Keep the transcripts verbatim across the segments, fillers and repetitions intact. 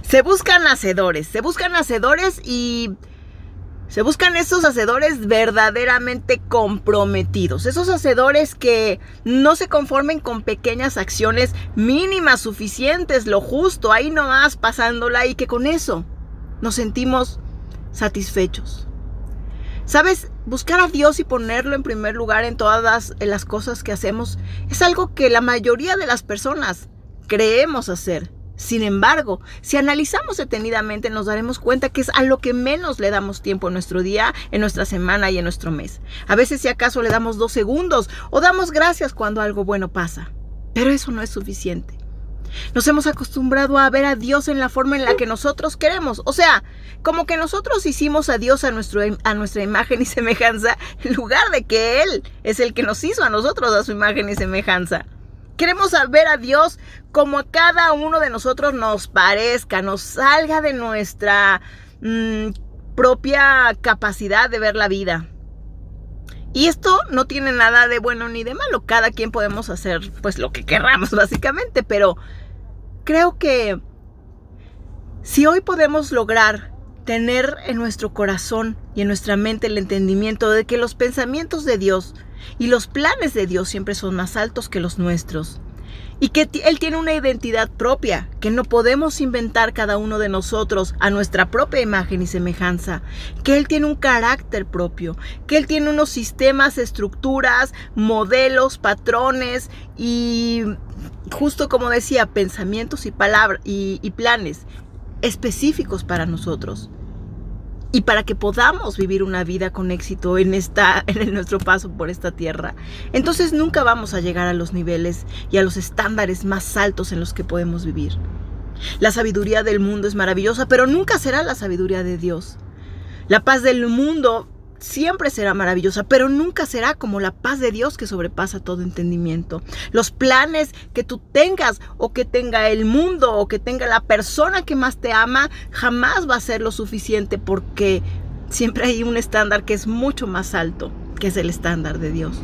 Se buscan hacedores, se buscan hacedores y se buscan esos hacedores verdaderamente comprometidos. Esos hacedores que no se conformen con pequeñas acciones mínimas, suficientes, lo justo, ahí nomás pasándola, y que con eso nos sentimos satisfechos. ¿Sabes? Buscar a Dios y ponerlo en primer lugar en todas las, en las cosas que hacemos es algo que la mayoría de las personas creemos hacer. Sin embargo, si analizamos detenidamente, nos daremos cuenta que es a lo que menos le damos tiempo en nuestro día, en nuestra semana y en nuestro mes. A veces, si acaso, le damos dos segundos o damos gracias cuando algo bueno pasa. Pero eso no es suficiente. Nos hemos acostumbrado a ver a Dios en la forma en la que nosotros queremos. O sea, como que nosotros hicimos a Dios a, nuestro, a nuestra imagen y semejanza, en lugar de que Él es el que nos hizo a nosotros a su imagen y semejanza. Queremos ver a Dios como a cada uno de nosotros nos parezca, nos salga de nuestra mmm, propia capacidad de ver la vida. Y esto no tiene nada de bueno ni de malo. Cada quien podemos hacer pues lo que querramos, básicamente. Pero creo que si hoy podemos lograr tener en nuestro corazón y en nuestra mente el entendimiento de que los pensamientos de Dios y los planes de Dios siempre son más altos que los nuestros, y que Él tiene una identidad propia, que no podemos inventar cada uno de nosotros a nuestra propia imagen y semejanza, que Él tiene un carácter propio, que Él tiene unos sistemas, estructuras, modelos, patrones y, justo como decía, pensamientos y palabras y, y planes específicos para nosotros. Y para que podamos vivir una vida con éxito en, esta, en nuestro paso por esta tierra. Entonces nunca vamos a llegar a los niveles y a los estándares más altos en los que podemos vivir. La sabiduría del mundo es maravillosa, pero nunca será la sabiduría de Dios. La paz del mundo siempre será maravillosa, pero nunca será como la paz de Dios que sobrepasa todo entendimiento. Los planes que tú tengas o que tenga el mundo o que tenga la persona que más te ama jamás va a ser lo suficiente, porque siempre hay un estándar que es mucho más alto, que es el estándar de Dios.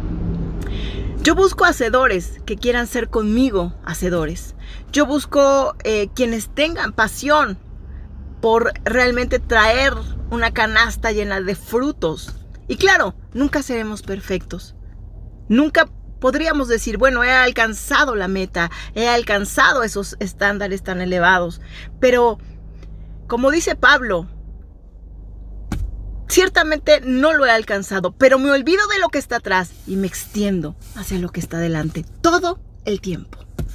Yo busco hacedores que quieran ser conmigo hacedores. Yo busco eh, quienes tengan pasión por realmente traer una canasta llena de frutos. Y claro, nunca seremos perfectos. Nunca podríamos decir, bueno, he alcanzado la meta, he alcanzado esos estándares tan elevados. Pero, como dice Pablo, ciertamente no lo he alcanzado, pero me olvido de lo que está atrás y me extiendo hacia lo que está delante todo el tiempo.